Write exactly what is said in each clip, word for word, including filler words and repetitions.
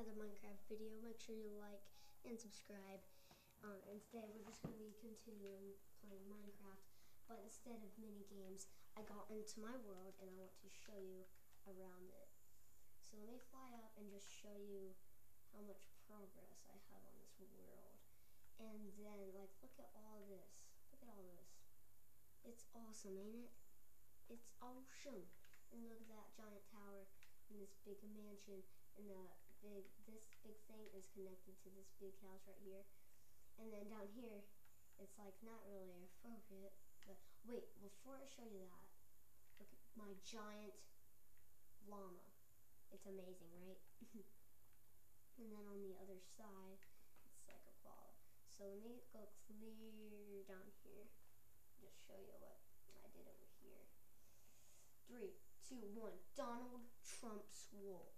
another Minecraft video. Make sure you like and subscribe. Um, and today we're just going to be continuing playing Minecraft, but instead of mini games, I got into my world and I want to show you around it. So let me fly up and just show you how much progress I have on this world. And then, like, look at all this. Look at all this. It's awesome, ain't it? It's awesome. And look at that giant tower and this big mansion, and the big this big thing is connected to this big house right here. And then down here, it's like not really appropriate. But wait, before I show you that, look at my giant llama. It's amazing, right? And then on the other side, it's like a koala. So let me go clear down here. Just show you what I did over here. Three, two, one. Donald Trump's wall.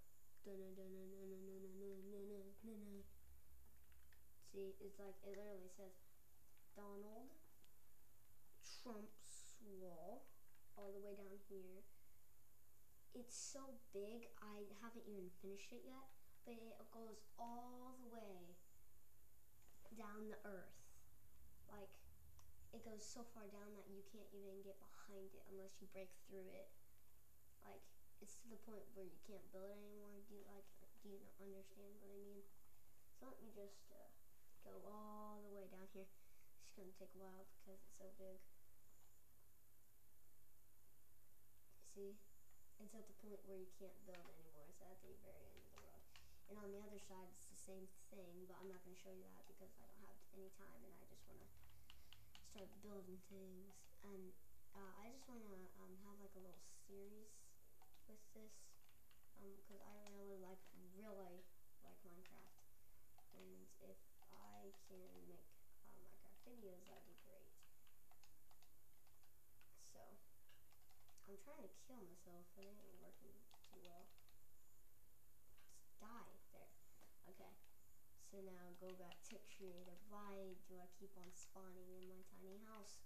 See, it's like, it literally says Donald Trump's wall all the way down here. It's so big, I haven't even finished it yet, but it goes all the way down the earth. Like, it goes so far down that you can't even get behind it unless you break through it. Like, it's to the point where you can't build anymore. Do you like? Do you understand what I mean? So let me just uh, go all the way down here. It's gonna take a while because it's so big. See, it's at the point where you can't build anymore. It's at the very end of the world. And on the other side, it's the same thing, but I'm not gonna show you that because I don't have any time, and I just wanna start building things. And uh, I just wanna um, have like a little series with this, um, because I really like, really like Minecraft, and if I can make uh, Minecraft videos, that'd be great. So, I'm trying to kill myself, and it ain't working too well. Let's die, there. Okay, so now go back to creative. Why do I keep on spawning in my tiny house?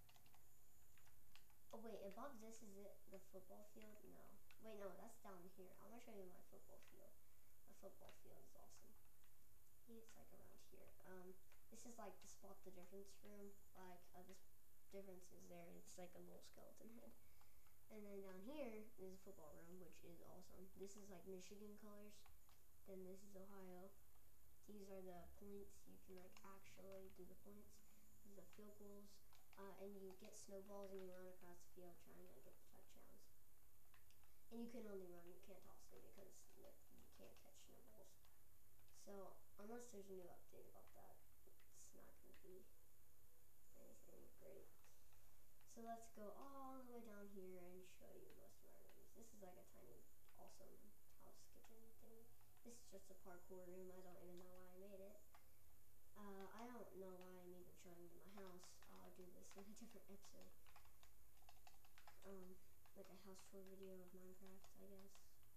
Oh wait, above this, is it the football field? No. Wait, no, that's down here. I'm gonna show you my football field. My football field is awesome. It's like around here. Um, this is like the spot the difference room. Like, uh, this difference is there. It's like a little skeleton head. And then down here is a football room, which is awesome. This is like Michigan colors. Then this is Ohio. These are the points. You can like actually do the points. These are the field goals. Uh, and you get snowballs and you run across the field trying to get the touchdowns. And you can only run, you can't toss them because you can't catch snowballs. So, unless there's a new update about that, it's not going to be anything great. So let's go all the way down here and show you most of my rooms. This is like a tiny, awesome house kitchen thing. This is just a parkour room. I don't even know why I made it. Uh, I don't know why I'm even showing you my house. I'll do this in a different episode. Um, like a house tour video of Minecraft, I guess.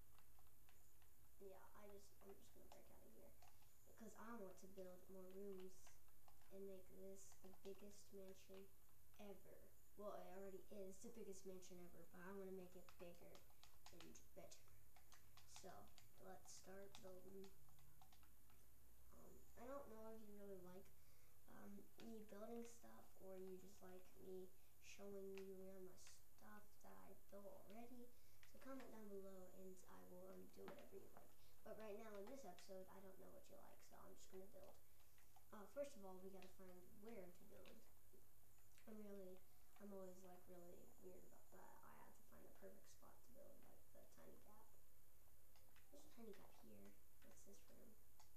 Yeah, I just, I'm just gonna break out of here because I want to build more rooms and make this the biggest mansion ever. Well, it already is the biggest mansion ever, but I want to make it bigger and better. So, let's start building. Um, I don't know if you really like um, me building stuff, or you just like me showing you around my stuff that I built already. So comment down below and I will um, do whatever you like. But right now in this episode, I don't know what you like, so I'm just going to build. Uh, first of all, we got to find where to build. I'm really, I'm always like really weird about that. I have to find the perfect spot to build, like the tiny gap. There's a tiny gap here. What's this room?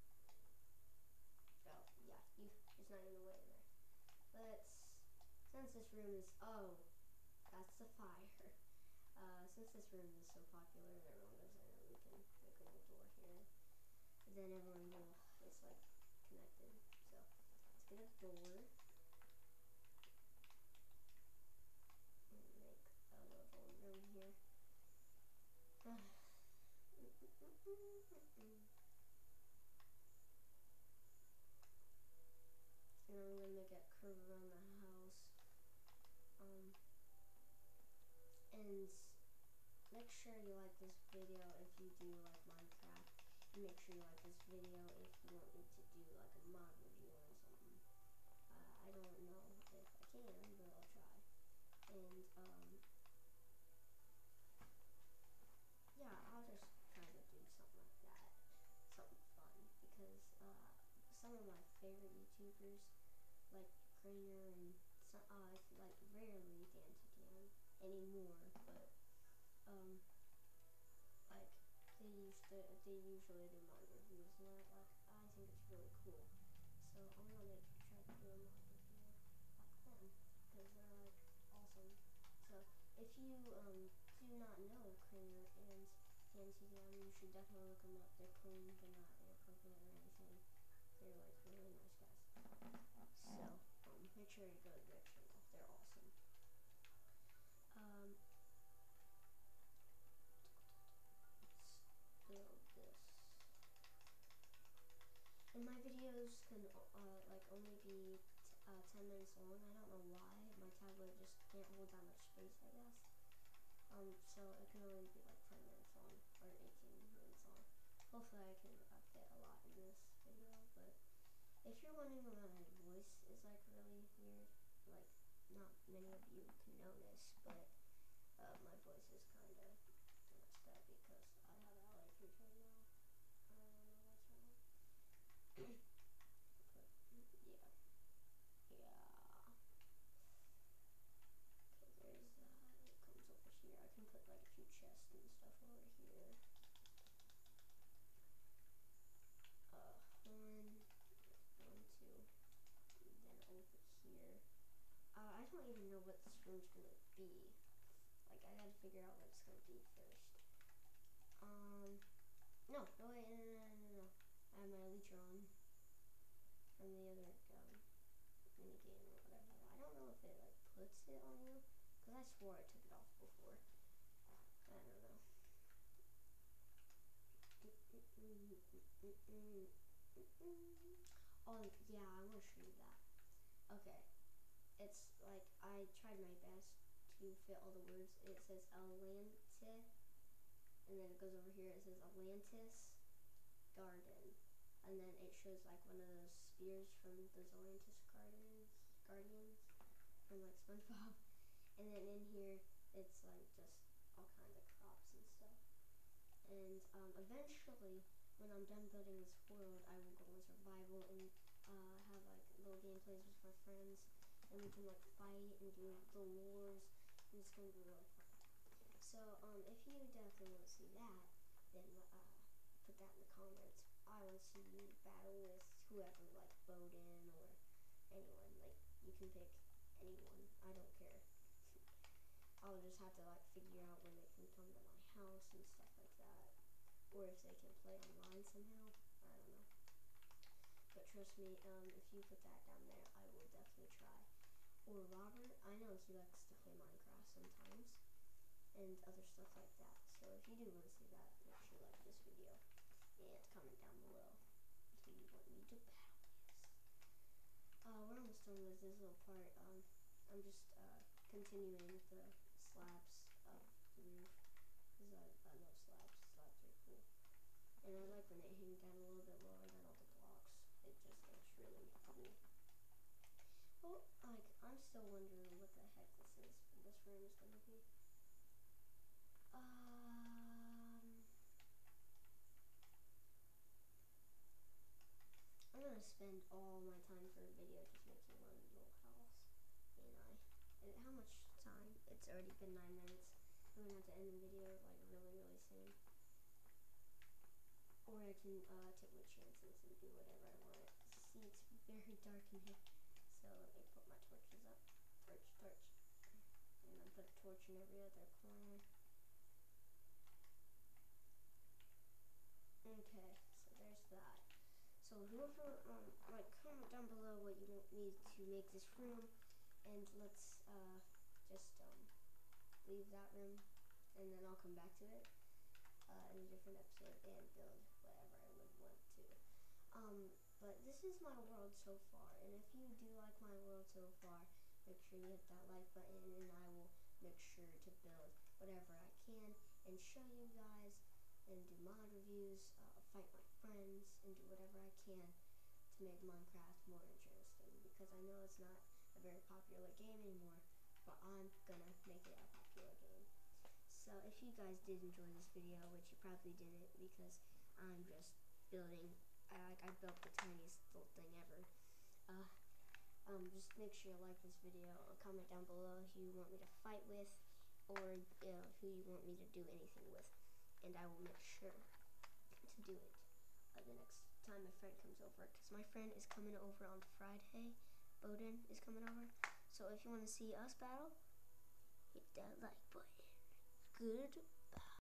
Oh, yeah, you, there's not even a way in there. Let's, since this room is, oh, that's the fire. Uh, since this room is so popular and everyone goes in it, we can make a little door here. And then everyone will, it's like connected. So, let's get a door. And make a little room here. And I'm going to make it curve around the house. Um, and make sure you like this video if you do like um, yeah, I'll just try to do something like that, something fun, because uh, some of my favorite YouTubers, like Crainer and some, uh, like rarely Dan to Dan anymore, but um, like they used to, they usually do mod reviews, and I like I think it's really cool. So I'm gonna try to do a mod review like them, because they're like awesome. So if you um do not know Crainer and Dan to Dan, you should definitely look them up. They're clean, they're not inappropriate or anything. They're like really nice guys. So um make sure you go to their channel. They're awesome. Um build this. And my videos can uh, like only be t uh, ten minutes long. I don't know why. My tablet just can't hold that much space, I guess. Um, so it can only be like ten minutes long or eighteen minutes long. Hopefully I can uh, fit a lot in this video. But if you're wondering why my voice is like really weird, like not many of you can notice, but uh, my voice is kind of messed up because I have allergies right now. I don't know what's wrong. But yeah, yeah. Okay, there's that. It comes over here. I can put like a few chests and stuff over here. Uh, one, one, two, and then over here. Uh, I don't even know what this room's gonna be. Like, I gotta figure out what it's gonna be first. Um, no, no, wait, no, no, no, no, no. I have my Elytra on from the other um, mini game or whatever. I don't know if it like puts it on you, because I swore I took it off before. I don't know. Oh yeah, I want to show you that. Okay, it's like I tried my best to fit all the words. It says Atlantis, and then it goes over here. It says Atlantis Garden, and then it shows like one of those spheres from those Atlantis Gardens, Guardians from like SpongeBob, and then in here it's like just all kinds of crops and stuff. And um, eventually, when I'm done building this world, I will go on survival and uh, have like little gameplays with my friends, and we can like fight and do little wars, and it's gonna be really fun. So um, if you definitely want to see that, then uh, put that in the comments. I want to see you battle with whoever, like Boden or anyone. Like you can pick anyone. I don't care. I'll just have to like figure out when they can come to my house and stuff like that, or if they can play online somehow. I don't know. But trust me, um, if you put that down there, I will definitely try. Or Robert, I know he likes to play Minecraft sometimes, and other stuff like that. So if you do want to see that, make sure you like this video and comment down below who you want me to battle with. Uh, we're almost done with this little part. Um, I'm just uh, continuing with the slabs of the roof, because I, I love slabs. Slabs are cool. And I like when they hang down a little bit lower than all the blocks. It just looks really cool. Well, like, I'm still wondering what the heck this is, this room is going to be. Um, I'm going to spend all my time for a video just making one little house, ain't I? And how much time? It's already been nine minutes. I'm going to have to end the video, like, really, really soon. Or I can uh, take my chances and do whatever I want. See, it's very dark in here. So let me put my torches up. Torch, torch. And then put a torch in every other corner. Okay, so there's that. So whoever, um, like, comment down below what you want me to make this room. And let's uh, just um, leave that room. And then I'll come back to it. Uh, in a different episode and build whatever I would want to. Um, but this is my world so far, and if you do like my world so far, make sure you hit that like button, and I will make sure to build whatever I can and show you guys and do mod reviews, uh, fight my friends, and do whatever I can to make Minecraft more interesting, because I know it's not a very popular game anymore, but I'm gonna make it a popular game. So if you guys did enjoy this video, which you probably didn't because I'm just building, I like I built the tiniest little thing ever. Uh, um, just make sure you like this video. Comment down below who you want me to fight with, or uh, who you want me to do anything with, and I will make sure to do it uh, the next time my friend comes over. Because my friend is coming over on Friday. Boden is coming over. So if you want to see us battle, hit that like button. Goodbye.